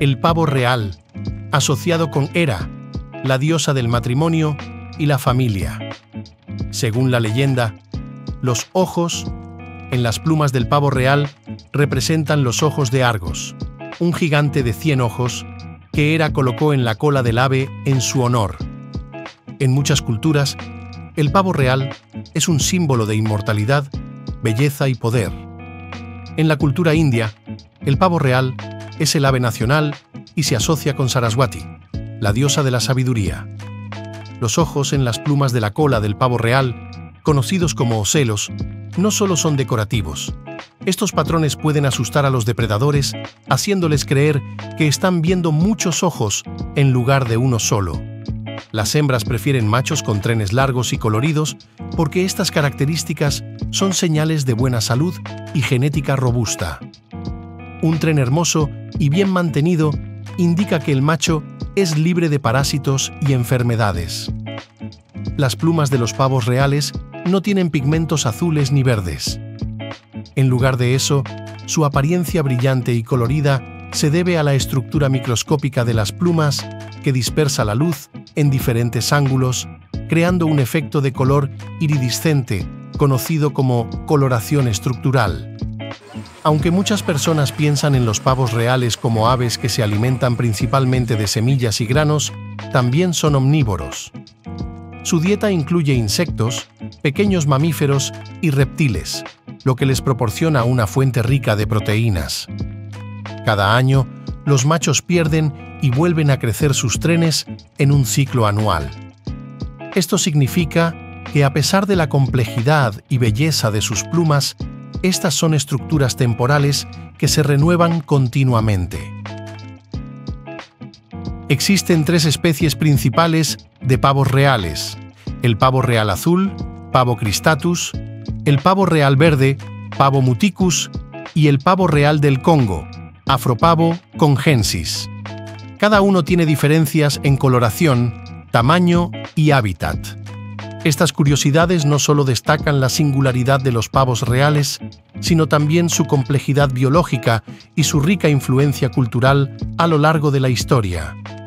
El pavo real, asociado con Hera, la diosa del matrimonio y la familia. Según la leyenda, los ojos en las plumas del pavo real representan los ojos de Argos, un gigante de 100 ojos que Hera colocó en la cola del ave en su honor. En muchas culturas, el pavo real es un símbolo de inmortalidad, belleza y poder. En la cultura india, el pavo real es el ave nacional y se asocia con Saraswati, la diosa de la sabiduría. Los ojos en las plumas de la cola del pavo real, conocidos como ocelos, no solo son decorativos. Estos patrones pueden asustar a los depredadores, haciéndoles creer que están viendo muchos ojos en lugar de uno solo. Las hembras prefieren machos con trenes largos y coloridos porque estas características son señales de buena salud y genética robusta. Un tren hermoso y bien mantenido indica que el macho es libre de parásitos y enfermedades. Las plumas de los pavos reales no tienen pigmentos azules ni verdes. En lugar de eso, su apariencia brillante y colorida se debe a la estructura microscópica de las plumas que dispersa la luz en diferentes ángulos, creando un efecto de color iridiscente, conocido como coloración estructural. Aunque muchas personas piensan en los pavos reales como aves que se alimentan principalmente de semillas y granos, también son omnívoros. Su dieta incluye insectos, pequeños mamíferos y reptiles, lo que les proporciona una fuente rica de proteínas. Cada año, los machos pierden y vuelven a crecer sus trenes en un ciclo anual. Esto significa que a pesar de la complejidad y belleza de sus plumas, estas son estructuras temporales que se renuevan continuamente. Existen 3 especies principales de pavos reales: el pavo real azul, pavo cristatus, el pavo real verde, pavo muticus, y el pavo real del Congo, Afropavo congensis. Cada uno tiene diferencias en coloración, tamaño y hábitat. Estas curiosidades no solo destacan la singularidad de los pavos reales, sino también su complejidad biológica y su rica influencia cultural a lo largo de la historia.